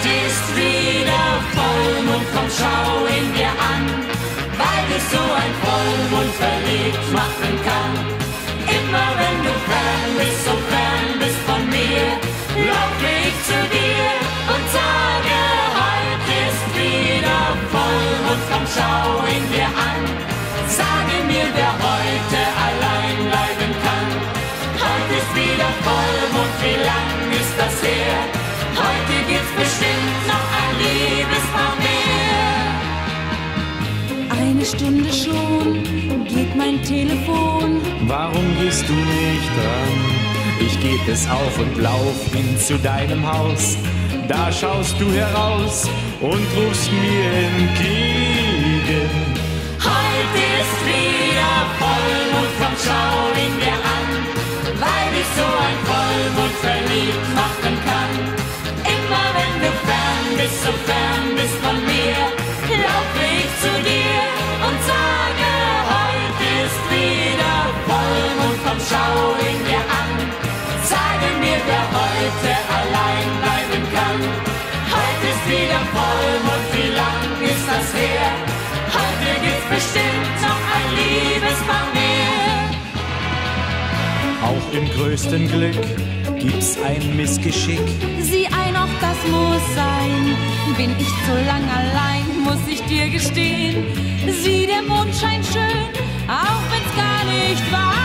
ist wieder Vollmond, komm, schau ihn dir an, weil dich so ein Vollmond verliebt machen kann. Immer wenn du fern bist, so fern bist von mir, lauf ich zu dir und sage, heute ist wieder Vollmond, komm, schau ihn dir an. Sage mir, wer heute allein bleiben kann. Heute ist wieder Vollmond, wie lang ist das her? Heute gibt's bestimmt noch ein Liebespaar mehr. Eine Stunde schon geht mein Telefon. Warum gehst du nicht dran? Ich geb es auf und lauf hin zu deinem Haus. Da schaust du heraus und rufst mir entgegen. Heute ist wieder Vollmond, komm, schau ihn dir an, weil dich so ein Vollmond verliebt machen kann. Immer wenn du fern bist, so fern bist von mir, laufe ich zu dir und sage, heute ist wieder Vollmond, komm, schau ihn dir an. Sage mir, wer heute allein bleiben kann. Heute ist wieder Vollmond, wie lang ist das her? Heute gibt's bestimmt noch ein Liebespaar mehr. Auch im größten Glück gibt's ein Missgeschick. Sieh ein, auch das muss sein. Bin ich zu lang allein, muss ich dir gestehen. Sieh, der Mond scheint schön, auch wenn's gar nicht wahr